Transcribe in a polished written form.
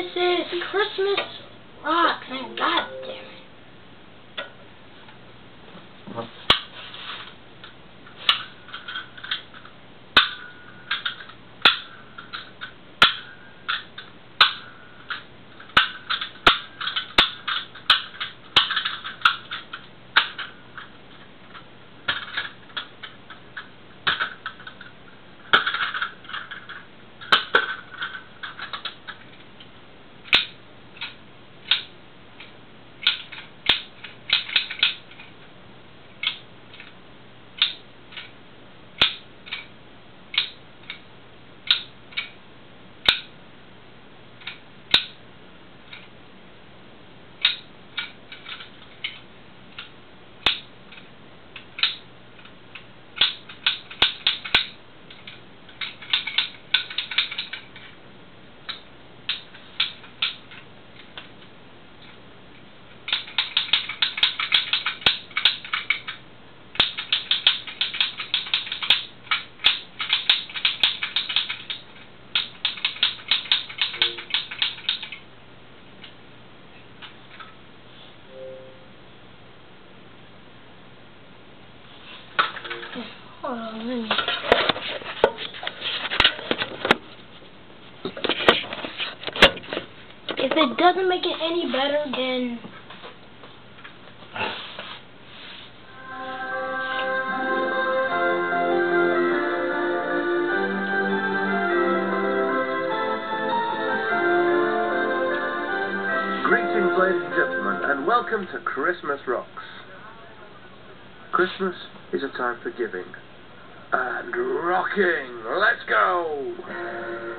This is Christmas rocks, and god damn it. Hold on, let me... If it doesn't make it any better, then... Greetings, ladies and gentlemen, and welcome to Christmas Rocks. Christmas is a time for giving and rocking. Let's go!